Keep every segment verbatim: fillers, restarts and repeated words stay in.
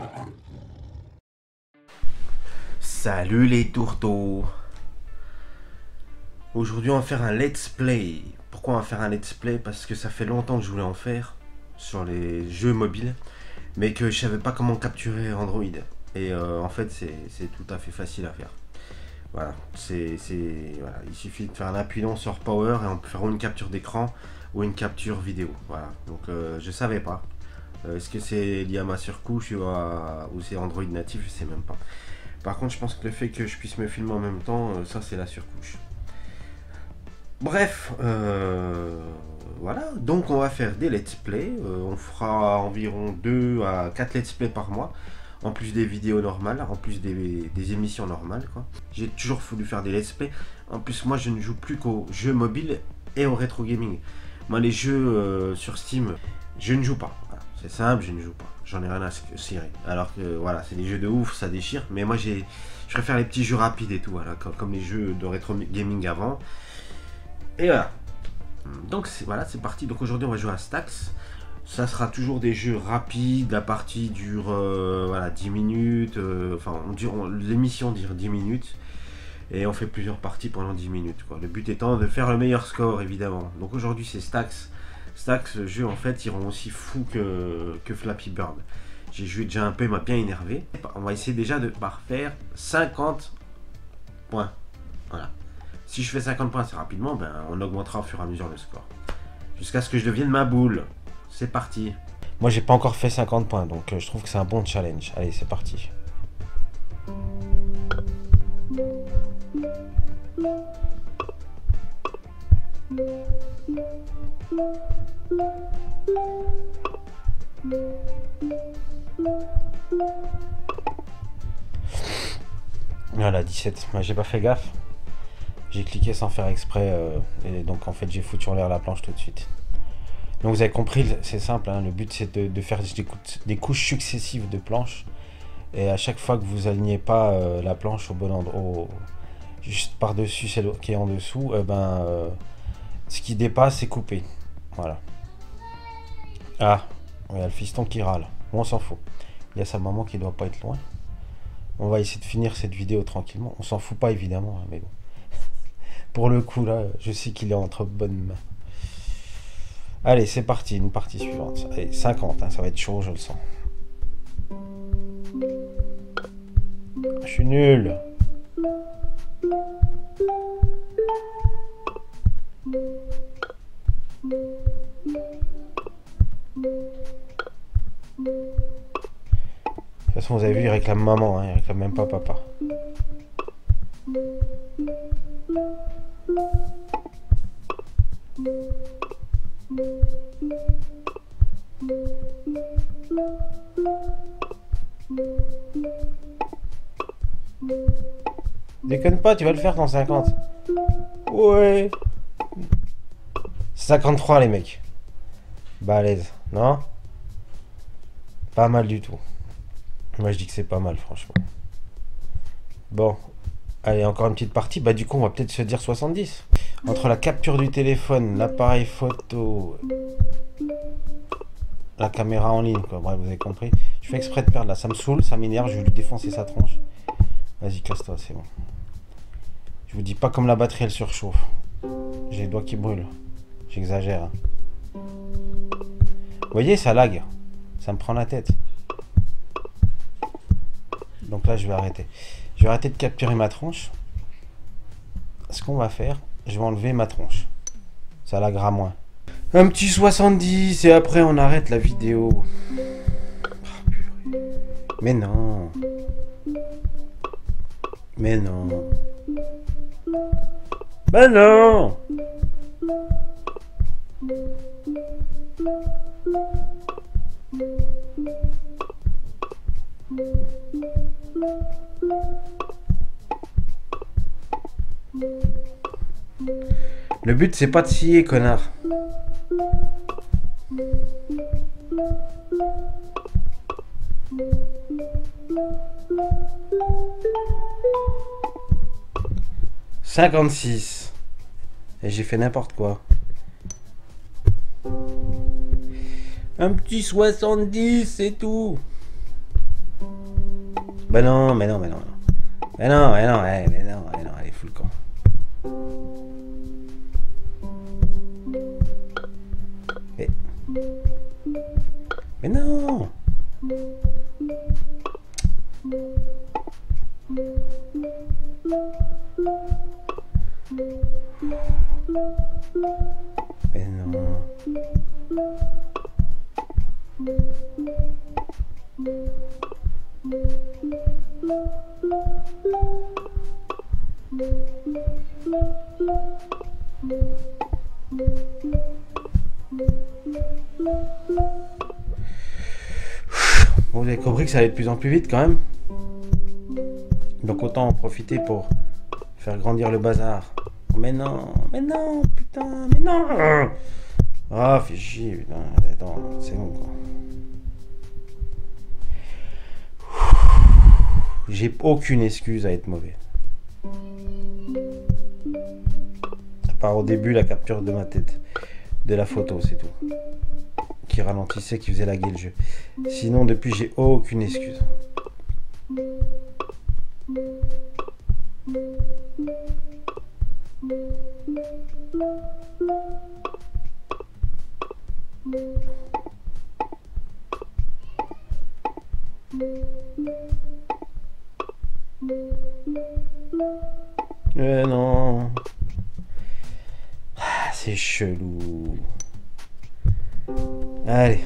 Salut les tourteaux. Aujourd'hui on va faire un let's play. Pourquoi on va faire un let's play? Parce que ça fait longtemps que je voulais en faire sur les jeux mobiles, mais que je savais pas comment capturer Android. Et euh, en fait c'est tout à fait facile à faire. Voilà, c'est voilà, il suffit de faire un appuyant sur Power et on peut faire une capture d'écran ou une capture vidéo. Voilà, donc euh, je savais pas. Euh, Est-ce que c'est lié à ma surcouche ou, à, ou c'est Android natif? Je sais même pas. Par contre, je pense que le fait que je puisse me filmer en même temps, euh, ça c'est la surcouche. Bref, euh, voilà, donc on va faire des let's play. Euh, on fera environ deux à quatre let's play par mois, en plus des vidéos normales, en plus des, des émissions normales, quoi. J'ai toujours voulu faire des let's play. En plus, moi je ne joue plus qu'aux jeux mobiles et au rétro gaming. Moi, les jeux euh, sur Steam, je ne joue pas. Voilà, c'est simple, je ne joue pas. J'en ai rien à cirer. Alors que voilà, c'est des jeux de ouf, ça déchire. Mais moi, j'ai, je préfère les petits jeux rapides et tout, voilà, comme, comme les jeux de rétro gaming avant. Et voilà. Donc voilà, c'est parti. Donc aujourd'hui, on va jouer à Stax. Ça sera toujours des jeux rapides. La partie dure euh, voilà, dix minutes. Euh, enfin, l'émission dure dix minutes. Et on fait plusieurs parties pendant dix minutes, quoi. Le but étant de faire le meilleur score, évidemment. Donc aujourd'hui, c'est Stax. Stax, ce jeu, en fait, il rend aussi fou que, que Flappy Bird. J'ai joué déjà un peu, il m'a bien énervé. On va essayer déjà de parfaire cinquante points. Voilà. Si je fais cinquante points assez rapidement, ben, on augmentera au fur et à mesure le score. Jusqu'à ce que je devienne ma boule. C'est parti. Moi, j'ai pas encore fait cinquante points, donc euh, je trouve que c'est un bon challenge. Allez, c'est parti. Voilà, dix-sept. Moi, j'ai pas fait gaffe. J'ai cliqué sans faire exprès. Euh, et donc, en fait, j'ai foutu en l'air la planche tout de suite. Donc, vous avez compris, c'est simple. Hein, le but, c'est de, de faire des, des couches successives de planches. Et à chaque fois que vous alignez pas euh, la planche au bon endroit, juste par-dessus celle qui est en dessous, eh ben, euh, ce qui dépasse est coupé. Voilà. Ah, il y a le fiston qui râle. Bon, on s'en fout. Il y a sa maman qui doit pas être loin. On va essayer de finir cette vidéo tranquillement. On s'en fout pas évidemment, hein, mais bon. Pour le coup là, je sais qu'il est entre bonnes mains. Allez, c'est parti, une partie suivante. Allez, cinquante, hein, ça va être chaud, je le sens. Je suis nul. De toute façon, vous avez vu, il réclame maman, hein, il réclame même pas papa. Déconne pas, tu vas le faire dans cinquante. Ouais. cinquante-trois les mecs. Balèze, non? Pas mal du tout. Moi je dis que c'est pas mal franchement. Bon. Allez, encore une petite partie. Bah du coup on va peut-être se dire soixante-dix. Entre la capture du téléphone, l'appareil photo, la caméra en ligne, quoi. Bref, vous avez compris. Je fais exprès de perdre là. Ça me saoule, ça m'énerve, je vais lui défoncer sa tronche. Vas-y, casse-toi, c'est bon. Je vous dis pas comme la batterie elle surchauffe. J'ai les doigts qui brûlent. J'exagère. Hein. Vous voyez, ça lag. Ça me prend la tête. Donc là, je vais arrêter. Je vais arrêter de capturer ma tronche. Ce qu'on va faire, je vais enlever ma tronche. Ça laguera moins. Un petit soixante-dix et après on arrête la vidéo. Oh, mais non. Mais non. Mais non. Le but c'est pas de scier, connard. cinquante-six. Et j'ai fait n'importe quoi. Un petit soixante-dix, c'est tout. Bah non, mais non, mais non. Mais non, mais non, mais non, mais non, mais non, allez, fous le camp. Mais... Mais non. Mais non. Bon, vous avez compris que ça allait de plus en plus vite quand même. Donc autant en profiter pour faire grandir le bazar. Mais non, mais non, putain, mais non. Ah, fais chier, putain, attends, c'est bon quoi. J'ai aucune excuse à être mauvais. À part au début la capture de ma tête, de la photo, c'est tout. Qui ralentissait, qui faisait laguer le jeu. Sinon, depuis, j'ai aucune excuse. Euh, non. Ah, c'est chelou. Allez.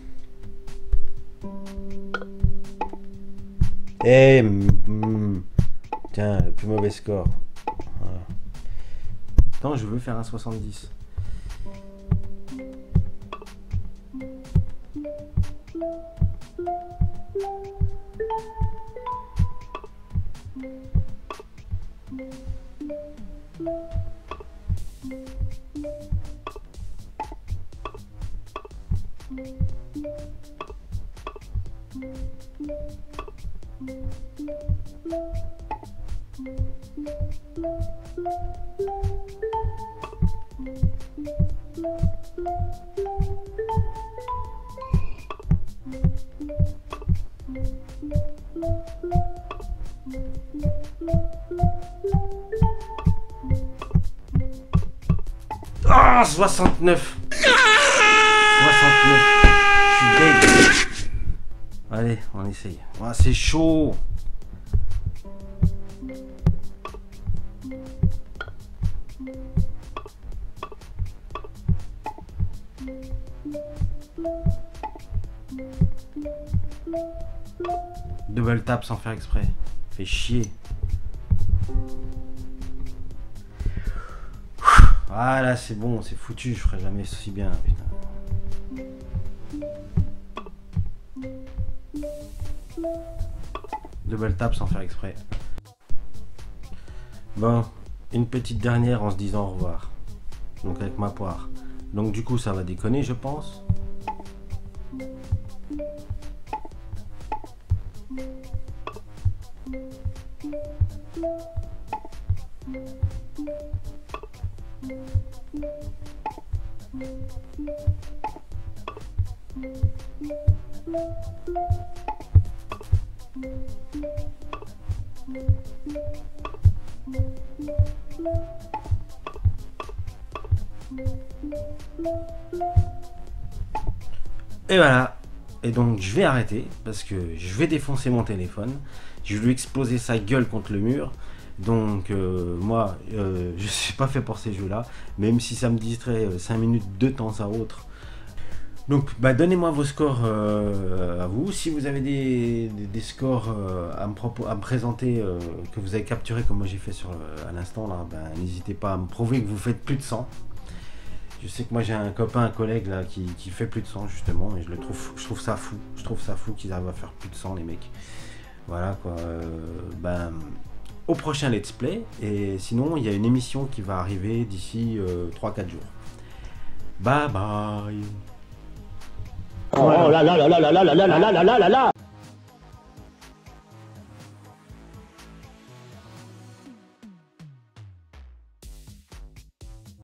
Eh, mm, tiens, le plus mauvais score. Voilà. Attends, je veux faire un soixante-dix. Ah, soixante-neuf. soixante-neuf. Je suis deg. Allez, on essaye. Ah, c'est chaud. Double tap sans faire exprès. Fait chier. Voilà, c'est bon, c'est foutu, je ferai jamais aussi bien, putain. Double tap sans faire exprès. Bon, une petite dernière en se disant au revoir. Donc avec ma poire. Donc du coup ça va déconner, je pense. Et voilà. Et donc je vais arrêter parce que je vais défoncer mon téléphone. Je vais lui exploser sa gueule contre le mur. Donc euh, moi euh, je suis pas fait pour ces jeux là. Même si ça me distrait euh, cinq minutes de temps à autre. Donc bah, donnez-moi vos scores euh, à vous. Si vous avez des, des, des scores euh, à, me à me présenter euh, que vous avez capturé comme moi j'ai fait sur euh, à l'instant là, bah, n'hésitez pas à me prouver que vous faites plus de cent. Je sais que moi j'ai un copain, un collègue là qui, qui fait plus de cent justement et je le trouve, je trouve ça fou. Je trouve ça fou qu'ils arrivent à faire plus de cent les mecs. Voilà quoi. Euh, ben, au prochain let's play et sinon il y a une émission qui va arriver d'ici euh, trois quatre jours. Bye bye. Oh là là là là là là là là là là là là là.